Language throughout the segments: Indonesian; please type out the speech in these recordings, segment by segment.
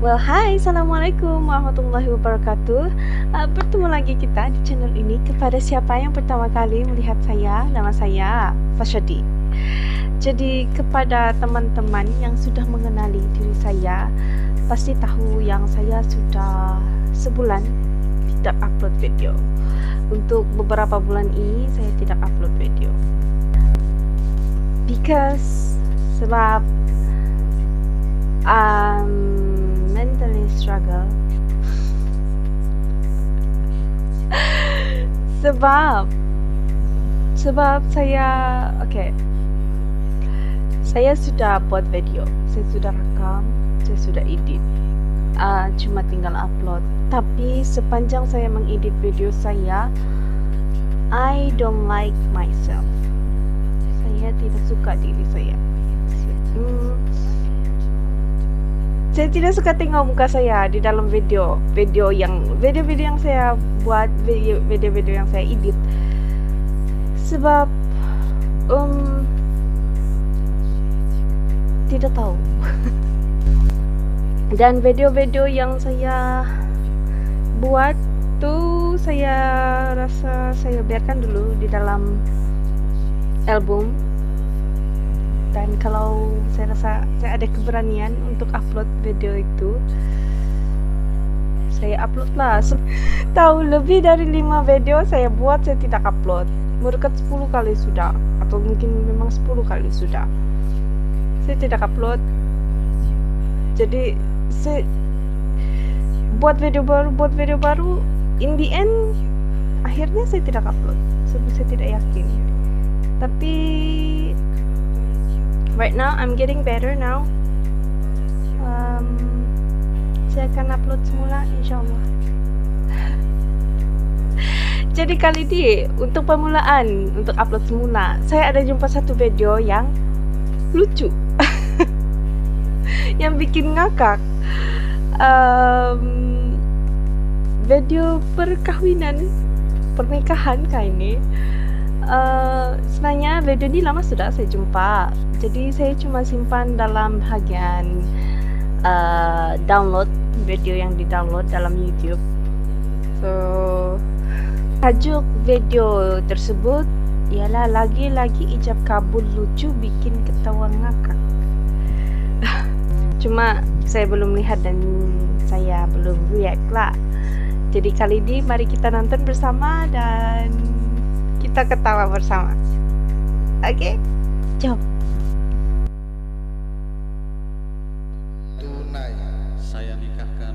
Well, hai, assalamualaikum warahmatullahi wabarakatuh. Bertemu lagi kita di channel ini. Kepada siapa yang pertama kali melihat saya, nama saya Fashadi. Jadi kepada teman-teman yang sudah mengenali diri saya, pasti tahu yang saya sudah sebulan tidak upload video. Untuk beberapa bulan ini saya tidak upload video. Sebab mentally struggle. sebab saya saya sudah buat video, saya sudah rekam, saya sudah edit, cuma tinggal upload. Tapi sepanjang saya mengedit video saya, I don't like myself. Saya tidak suka diri saya. Saya tidak suka tengok muka saya di dalam video yang saya buat, video yang saya edit. Sebab tidak tahu. Dan video-video yang saya buat tuh saya rasa saya biarkan dulu di dalam album. Dan kalau saya rasa saya ada keberanian untuk upload video itu, saya upload lah. Tahu lebih dari 5 video saya buat, saya tidak upload. Mendekat 10 kali sudah, atau mungkin memang 10 kali sudah saya tidak upload. Jadi saya buat video baru, in the end akhirnya saya tidak upload. Saya tidak yakin. Tapi right now I'm getting better now. Saya akan upload semula insyaallah. Jadi kali ini untuk permulaan, untuk upload semula, saya ada jumpa satu video yang lucu. Yang bikin ngakak. Video pernikahan kali ini. Sebenarnya video ini lama sudah saya jumpa. Jadi saya cuma simpan dalam bagian download, video yang di-download dalam YouTube. So, tajuk video tersebut ialah lagi-lagi ijab kabul lucu bikin ketawa ngakak. Cuma saya belum lihat dan saya belum react lah. Jadi kali ini mari kita nonton bersama dan kita ketawa bersama. Oke? Jom. Tunai saya nikahkan.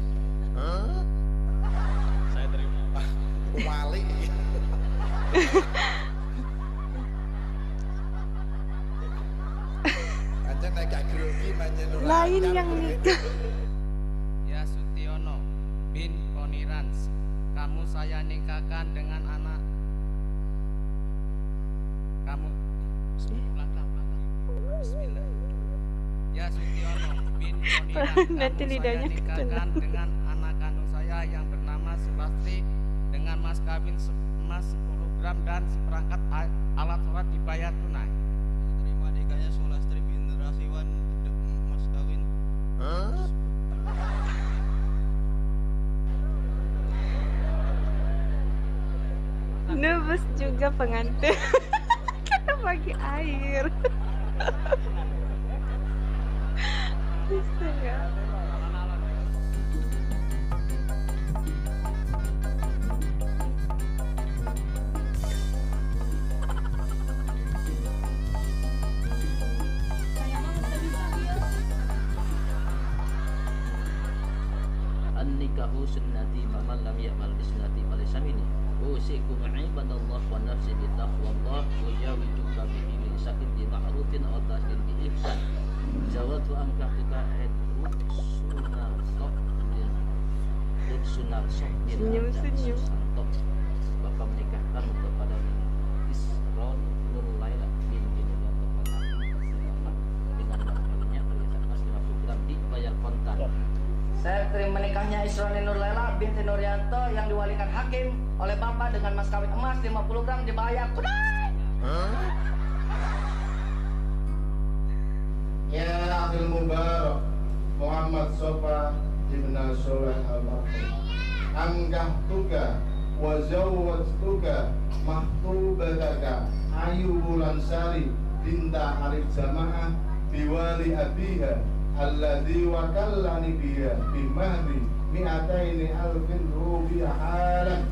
Saya terima. Wali. Anjing naik gak grogi manjen Lain yang nikah. Ya Sutiono bin Ponirans, kamu saya nikahkan dengan anak kamu. Belakang. Bismillah. Ya Sutiono bin Ponirans, Nanti kamu saya lidahnya nikahkan ketendang. dengan anak kandung saya yang bernama Sulastri dengan mas kawin emas 10 gram dan seperangkat alat sholat dibayar tunai. Terima nikahnya Sulastri bin Rasiwan mas kawin. Nervous juga pengantin. Kita bagi air. Astaga. An-nikahu sunnati faman lam ya'mal bi sunnati falaysa minni. Usikum ibadallah wa nafsi bi taqwallah wa jawijuka bihi min sakin di ma'rufin aw tasdin bi ihsan. Jawatu amkatuka sunar sok Senyum. Bapak menikahkan kepada Isron Nur Laila binti Nuryanto dengan kawinnya perhiasan emas 50 gram dibayar kontan. Saya terima menikahnya Isroni Nur Laila binti Nuryanto yang diwalikan hakim oleh Bapak dengan mas kawin emas 50 gram dibayar tunai. Ya Abdul Mubarak. Muhammad Sofa ibn Soleh al-Marhum. Angkahtuka wa zawwajtuka mahtubataka Ayu Bulansari binta Arif Jamaah biwali abiha alladhi wakallani biha bimahdi mi'ataini alfin rubi halan.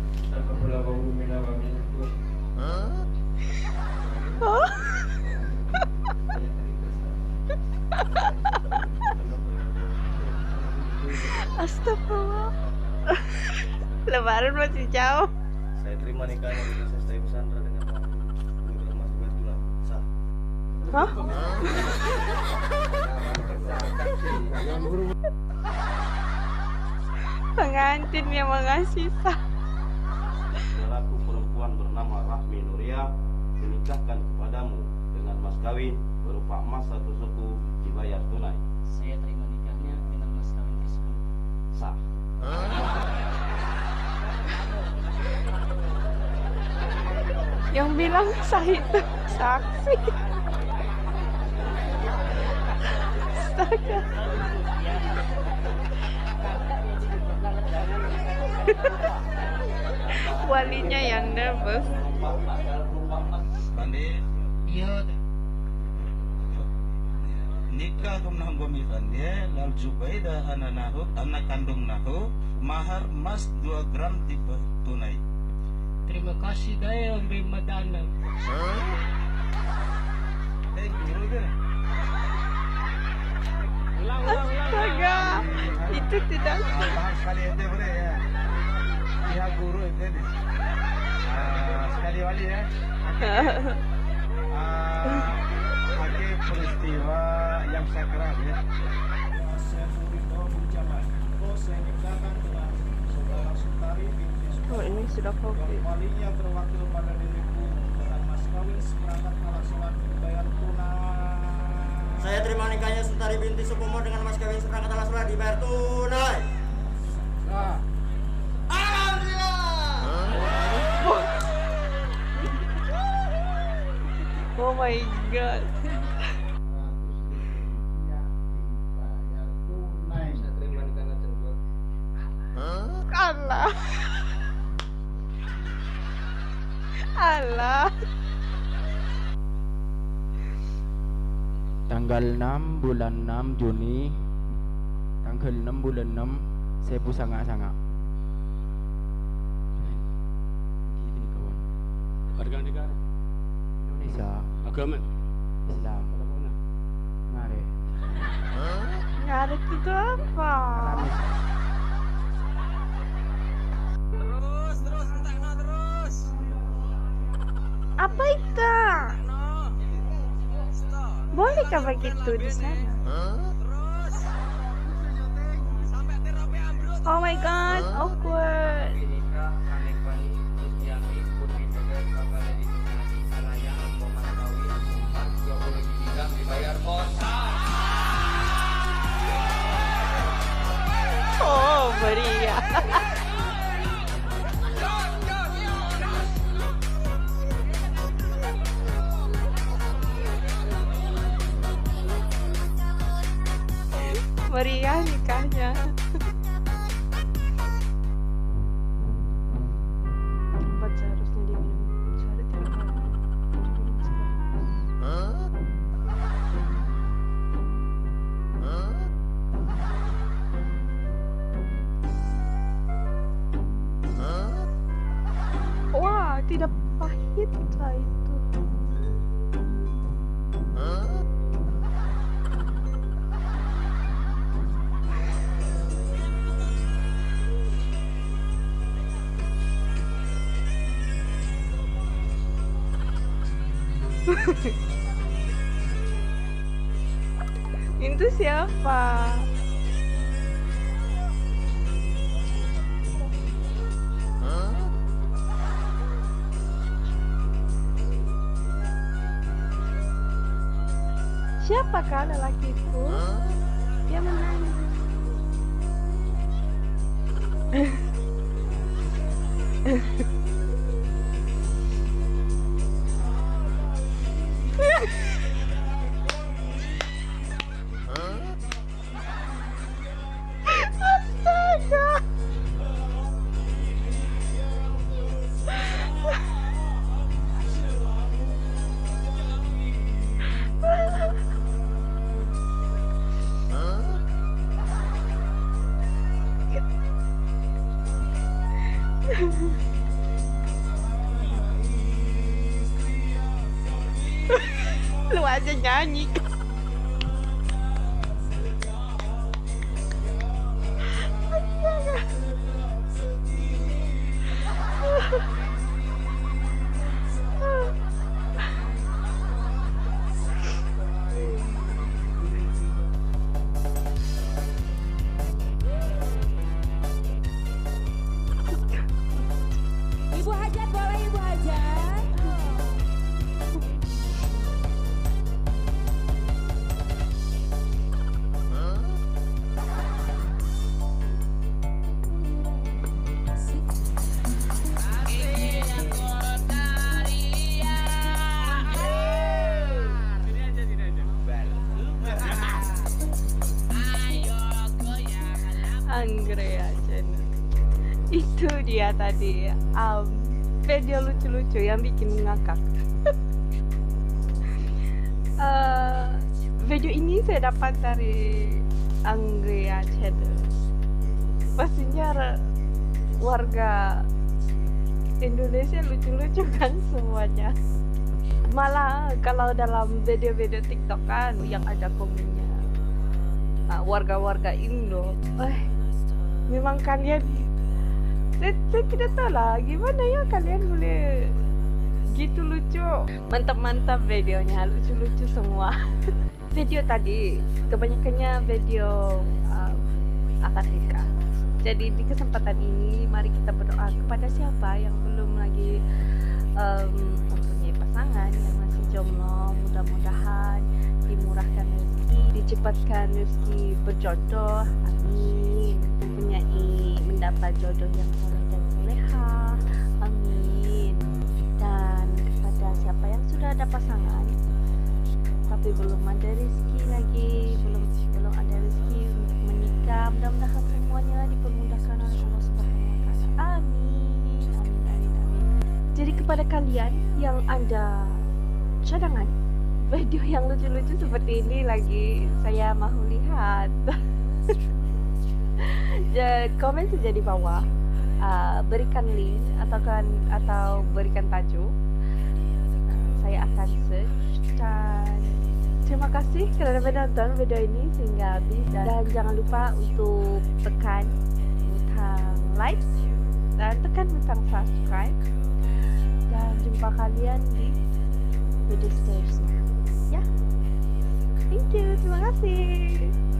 Astagfirullah. Lebaran masih jauh. Saya terima nikahnya dengan Sesta Ibu Sandra dengan Mas Betula. Sah. Hah? Pengantin yang mengasih sah. Saudaraku perempuan bernama Rahmi Nuria menikahkan kepadamu dengan mas kawin berupa emas 1 suku dibayar tunai. Saya terima nikahnya dengan mas kawin tersebut. Sah. Yang bilang sah itu saksi. Astaga. Walinya yang nervous. Fandi. Iya. Nikah kumnah bumi Fandi lal Zubaida anak kandung nahu mahar emas 2 gram tipe tunai. Terima kasih daya yang beri madana. Guru deh. Astaga. Itu tidak Paham sekali itu boleh ya. Pihak guru itu nih. Sekali wali ya. Pakai peristiwa yang sakral ya. Saya Furido Bujaman. Saya nikahkan dengan saudara Sutari binti Oh, ini sudah covid. walinya terwakil pada diriku dengan mas kawin seperangkat alat sholat dibayar tunai. Saya terima nikahnya Sutari binti Supomo dengan mas kawin seperangkat alat sholat dibayar tunai. Alhamdulillah. Oh my god. Saya terima nikahnya cenderung. Allah. Allah. Tanggal 6 bulan 6 Juni, tanggal 6 bulan 6 saya pusanga-sanga. Gini kawan. Warga negara Indonesia, agama Islam, ngare. Ngaret itu apa? Terus, entakno terus. Apa itu? Bolehkah begitu di sana? Terus. Sampai terope ambruk. Oh my god, awkward. Nikah kami kali Kristiani putri Tegar bakal dinikahkan anaknya Muhammad Kawin 23 dibayar kosan. Oh, meriah. Meriah nikahnya. Obat seharusnya diminum sehari 3 kali. Diminum sekali. Wah, tidak pahit lah itu. Itu siapa? Siapakah lelaki itu? Dia menangis. Lu aja nyanyi. Ibu Hajat boleh Ibu Hajat. Anggrek Channel. Itu dia tadi video lucu-lucu yang bikin ngakak. Video ini saya dapat dari Anggrek Channel. Pastinya warga Indonesia lucu-lucu kan semuanya. Malah kalau dalam video-video TikTok kan yang ada komennya warga-warga Indo, memang kalian, saya tidak tahu lah gimana ya kalian boleh gitu lucu. Mantap-mantap videonya, lucu-lucu semua. Video tadi kebanyakannya video akad nikah. Jadi di kesempatan ini mari kita berdoa kepada siapa yang belum lagi mempunyai pasangan, yang masih jomblo, mudah-mudahan dimurahkan rezeki, dicepatkan rezeki berjodoh, amin. Mempunyai mendapat jodoh yang soleh dan soleha, amin. Dan kepada siapa yang sudah ada pasangan tapi belum ada rezeki lagi, belum ada rezeki untuk menikah, mudah-mudahan semuanya dipermudahkan oleh Allah Subhanahu wa taala. Amin. Amin amin amin. Jadi kepada kalian yang ada cadangan video yang lucu-lucu seperti ini lagi saya mau lihat, komen saja di bawah, berikan link atau berikan tajuk, saya akan search. Dan terima kasih kerana menonton video ini sehingga habis, dan jangan lupa untuk tekan butang like dan tekan butang subscribe, dan jumpa kalian di video seterusnya ya. Thank you, terima kasih.